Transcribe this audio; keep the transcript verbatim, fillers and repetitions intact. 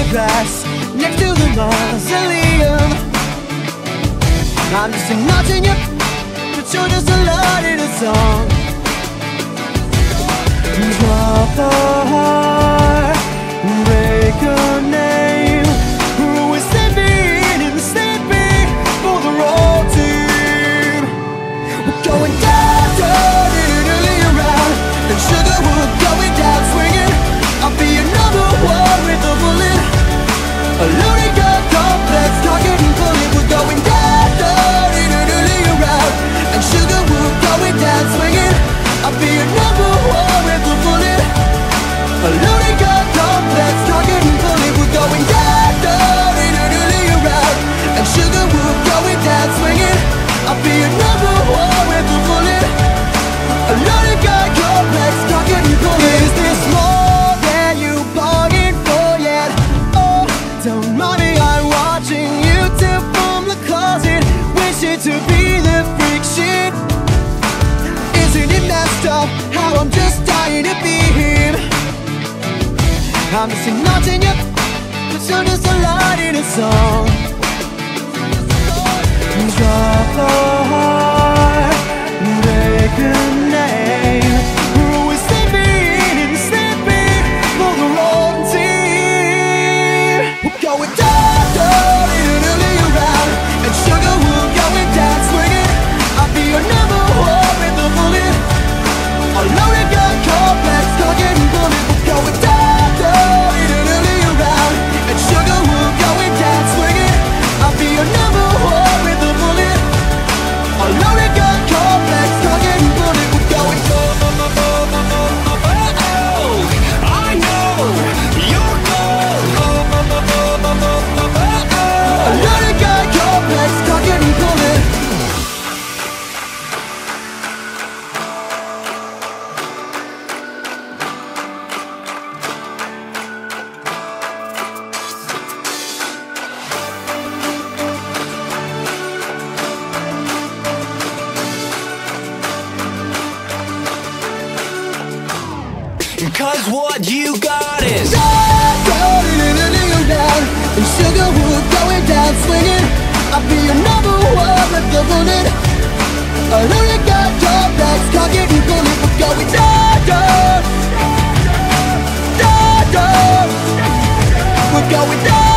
grass next to the mausoleum. I'm just notching you, but you're just a light in a song. Drop a heart, break a name. We're sleeping and sleeping for the road team. We're going down, down, nearly around. And sugar, we're going down swinging. I'll be your number one with a bullet. A loaded gun complex, target and bullet. We're going down, down, nearly around. And sugar, we're going down swinging. I'll be your number one with a bullet. A loaded gun complex, target and bullet. We're going down, down, nearly around. And sugar, we're going down swinging. I'll be your number one with a bullet. A loaded gun complex, target and bullet. Is this more than you bargained for yet? Oh, don't mind me, I'm watching you tip from the closet, wishing to be the freak shit. Isn't it messed up how I'm just dying to be him? I'm just notching you, but you're just a light in a song. Drop a heart, break a name. We're sleeping and sleeping for the wrong team. We're going down, down, nearly around. And sugar, we're going down swinging. I'll be your number one with a bullet. A loaded gun complex, target and bullet. We're going down, down, nearly around. And sugar, we're going down swinging. I'll be your number one with a bullet. A loaded gun complex, target and bullet. We're going down. I know you're gone. A loaded gun complex, target and bullet. Cause what you got is down, down, down. And sugar, we're going down swinging. I'll be your number one with the bullet. A loaded gun complex, target and bullet. We're going down, down, down, down. We're going down.